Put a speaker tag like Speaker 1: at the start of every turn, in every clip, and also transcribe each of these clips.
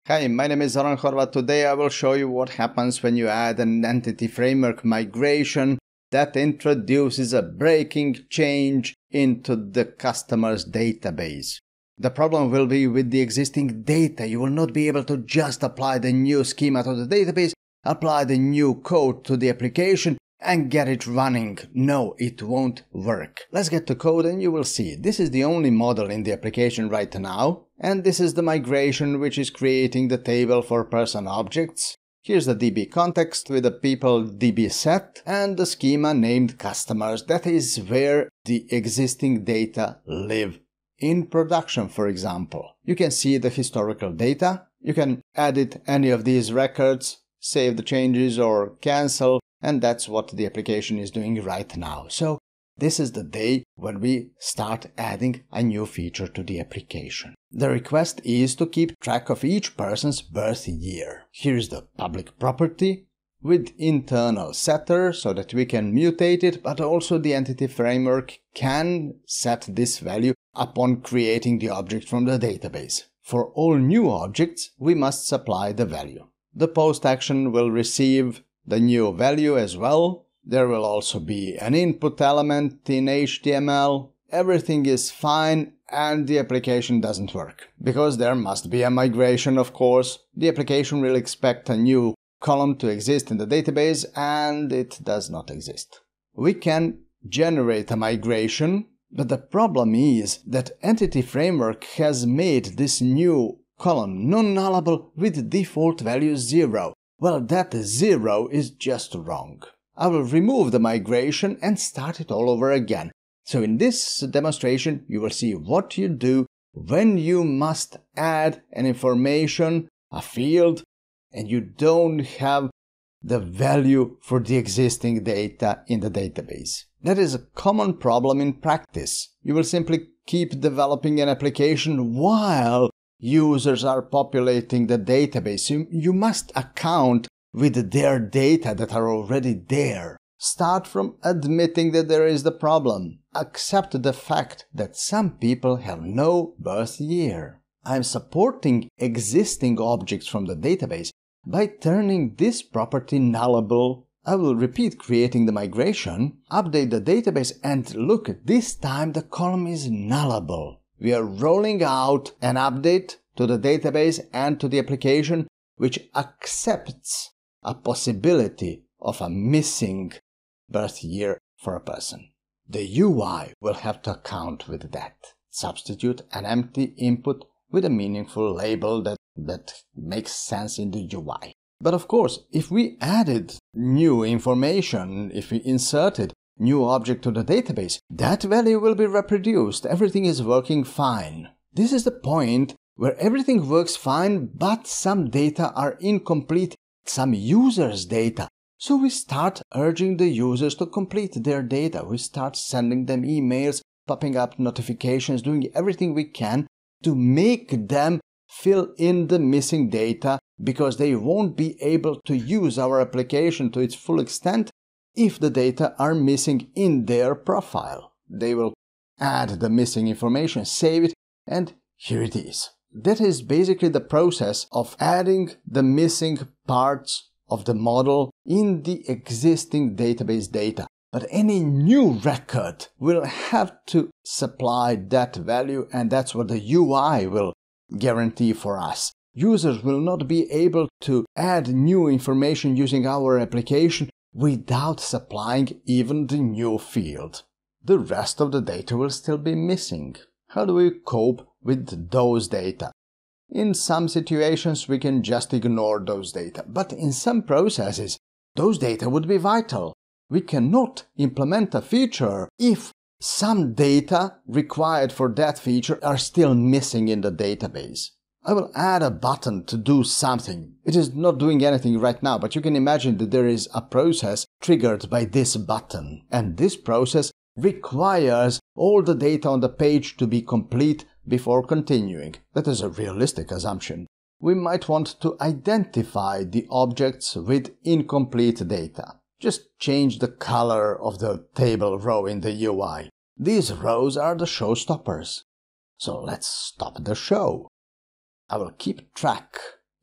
Speaker 1: Hi, my name is Zoran. Today I will show you what happens when you add an entity framework migration that introduces a breaking change into the customer's database. The problem will be with the existing data. You will not be able to just apply the new schema to the database, apply the new code to the application, and get it running. No, it won't work. Let's get to code and you will see. This is the only model in the application right now. And this is the migration which is creating the table for person objects. Here's the DB context with the people DB set and the schema named customers. That is where the existing data live. In production, for example, you can see the historical data. You can edit any of these records, save the changes or cancel. And that's what the application is doing right now. So this is the day when we start adding a new feature to the application. The request is to keep track of each person's birth year. Here's the public property with internal setter so that we can mutate it, but also the entity framework can set this value upon creating the object from the database. For all new objects, we must supply the value. The post action will receive the new value as well. There will also be an input element in HTML. Everything is fine and the application doesn't work. Because there must be a migration, of course. The application will expect a new column to exist in the database and it does not exist. We can generate a migration, but the problem is that Entity Framework has made this new column non-nullable with default value 0. Well, that 0 is just wrong. I will remove the migration and start it all over again. So in this demonstration, you will see what you do when you must add an information, a field, and you don't have the value for the existing data in the database. That is a common problem in practice. You will simply keep developing an application while users are populating the database. You must account with their data that are already there. Start from admitting that there is the problem. Accept the fact that some people have no birth year. I'm supporting existing objects from the database by turning this property nullable. I will repeat creating the migration, update the database, and look, this time the column is nullable. We are rolling out an update to the database and to the application which accepts a possibility of a missing birth year for a person. The UI will have to account with that. Substitute an empty input with a meaningful label that makes sense in the UI. But of course, if we added new information, if we inserted new object to the database, that value will be reproduced. Everything is working fine. This is the point where everything works fine, but some data are incomplete, some users' data. So we start urging the users to complete their data. We start sending them emails, popping up notifications, doing everything we can to make them fill in the missing data, because they won't be able to use our application to its full extent if the data are missing in their profile. They will add the missing information, save it, and here it is. That is basically the process of adding the missing parts of the model in the existing database data. But any new record will have to supply that value, and that's what the UI will guarantee for us. Users will not be able to add new information using our application without supplying even the new field. The rest of the data will still be missing. How do we cope with those data? In some situations we can just ignore those data, but in some processes those data would be vital. We cannot implement a feature if some data required for that feature are still missing in the database. I will add a button to do something. It is not doing anything right now, but you can imagine that there is a process triggered by this button, and this process requires all the data on the page to be complete before continuing. That is a realistic assumption. We might want to identify the objects with incomplete data. Just change the color of the table row in the UI. These rows are the showstoppers. So let's stop the show. I will keep track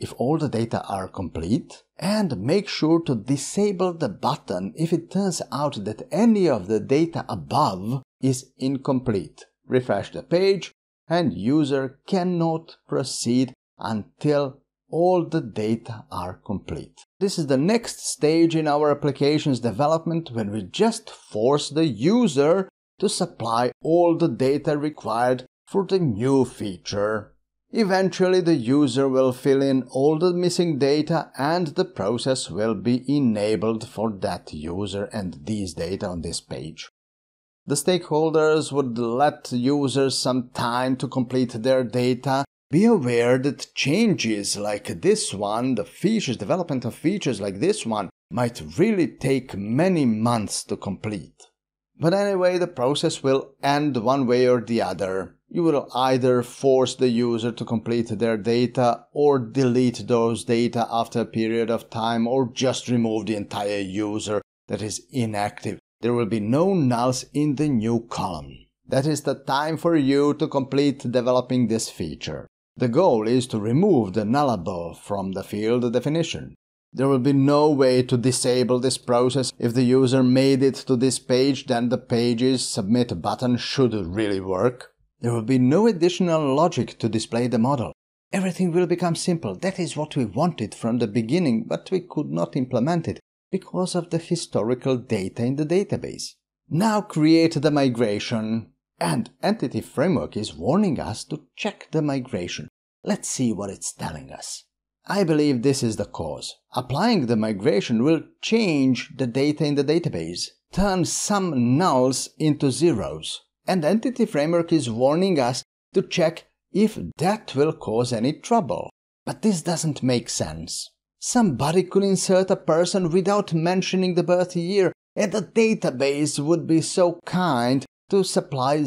Speaker 1: if all the data are complete, and make sure to disable the button if it turns out that any of the data above is incomplete. Refresh the page, and user cannot proceed until all the data are complete. This is the next stage in our application's development, when we just force the user to supply all the data required for the new feature. Eventually, the user will fill in all the missing data, and the process will be enabled for that user and these data on this page. The stakeholders would let users some time to complete their data. Be aware that changes like this one, development of features like this one, might really take many months to complete. But anyway, the process will end one way or the other. You will either force the user to complete their data, or delete those data after a period of time, or just remove the entire user that is inactive. There will be no nulls in the new column. That is the time for you to complete developing this feature. The goal is to remove the nullable from the field definition. There will be no way to disable this process. If the user made it to this page, then the page's submit button should really work. There will be no additional logic to display the model. Everything will become simple. That is what we wanted from the beginning, but we could not implement it because of the historical data in the database. Now create the migration, and Entity Framework is warning us to check the migration. Let's see what it's telling us. I believe this is the cause. Applying the migration will change the data in the database, turn some nulls into zeros, and Entity Framework is warning us to check if that will cause any trouble. But this doesn't make sense. Somebody could insert a person without mentioning the birth year, and the database would be so kind to supply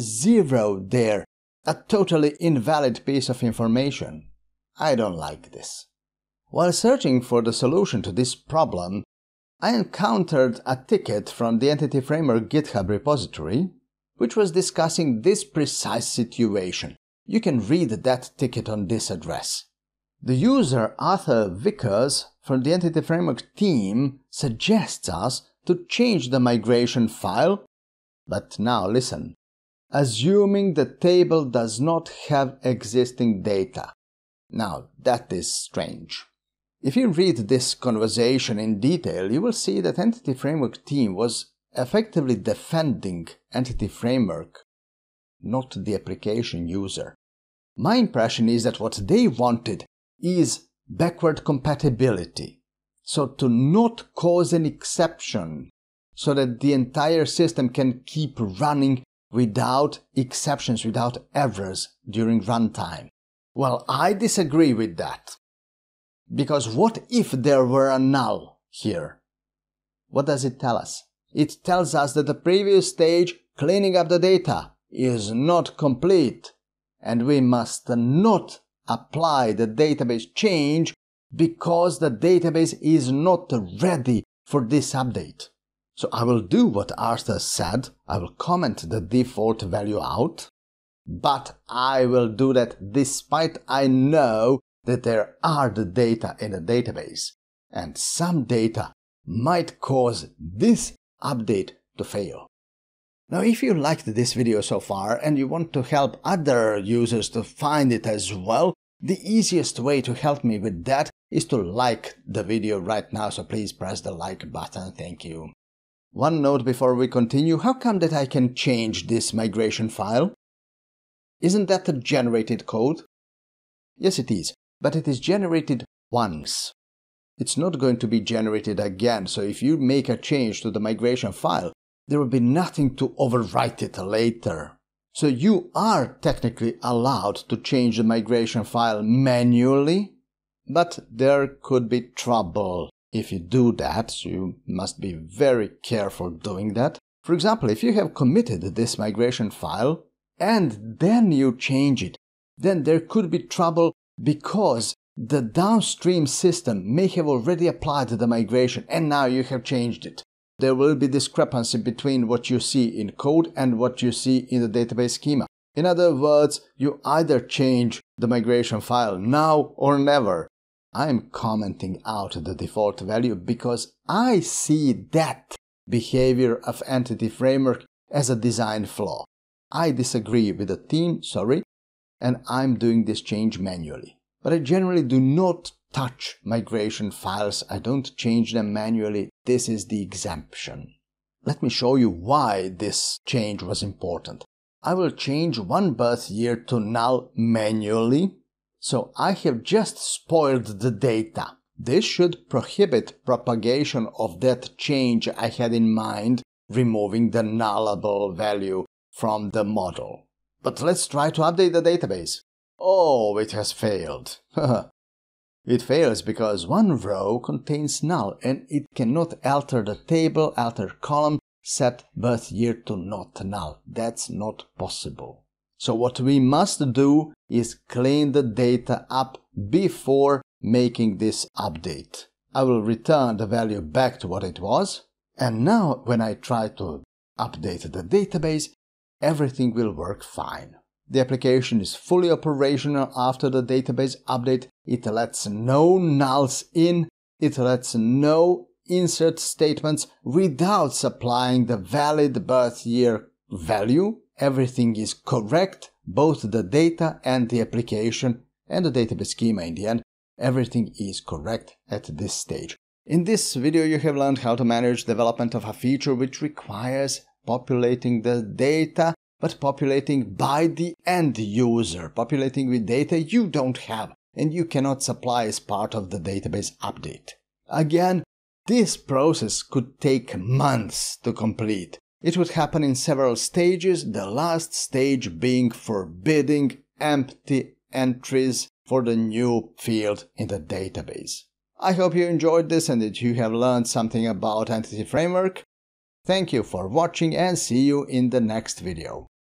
Speaker 1: 0 there, a totally invalid piece of information. I don't like this. While searching for the solution to this problem, I encountered a ticket from the Entity Framework GitHub repository, which was discussing this precise situation. You can read that ticket on this address. The user Arthur Vickers from the Entity Framework team suggests us to change the migration file, but now listen, assuming the table does not have existing data. Now that is strange. If you read this conversation in detail, you will see that Entity Framework team was effectively defending Entity Framework, not the application user. My impression is that what they wanted is backward compatibility, so to not cause an exception, so that the entire system can keep running without exceptions, without errors during runtime. Well, I disagree with that. Because what if there were a null here? What does it tell us? It tells us that the previous stage, cleaning up the data, is not complete, and we must not apply the database change because the database is not ready for this update. So I will do what Arthur said, I will comment the default value out, but I will do that despite I know that there are the data in the database, and some data might cause this update to fail. Now, if you liked this video so far and you want to help other users to find it as well, the easiest way to help me with that is to like the video right now, so please press the like button, thank you. One note before we continue, how come that I can change this migration file? Isn't that a generated code? Yes, it is, but it is generated once. It's not going to be generated again, so if you make a change to the migration file, there will be nothing to overwrite it later. So you are technically allowed to change the migration file manually, but there could be trouble if you do that, so you must be very careful doing that. For example, if you have committed this migration file and then you change it, then there could be trouble because the downstream system may have already applied the migration and now you have changed it. There will be discrepancy between what you see in code and what you see in the database schema. In other words, you either change the migration file now or never. I'm commenting out the default value because I see that behavior of entity framework as a design flaw. I disagree with the team, and I'm doing this change manually. But I generally do not touch migration files. I don't change them manually. This is the exemption. Let me show you why this change was important. I will change one birth year to null manually. So I have just spoiled the data. This should prohibit propagation of that change I had in mind, removing the nullable value from the model. But let's try to update the database. Oh, it has failed. It fails because one row contains null and it cannot alter the table, alter column, set birth year to not null. That's not possible. So what we must do is clean the data up before making this update. I will return the value back to what it was, and now when I try to update the database, everything will work fine. The application is fully operational after the database update. It lets no nulls in, it lets no insert statements without supplying the valid birth year value. Everything is correct, both the data and the application and the database schema in the end. Everything is correct at this stage. In this video you have learned how to manage development of a feature which requires populating the data, but populating by the end user, populating with data you don't have and you cannot supply as part of the database update. Again, this process could take months to complete. It would happen in several stages, the last stage being forbidding empty entries for the new field in the database. I hope you enjoyed this and that you have learned something about Entity Framework. Thank you for watching and see you in the next video.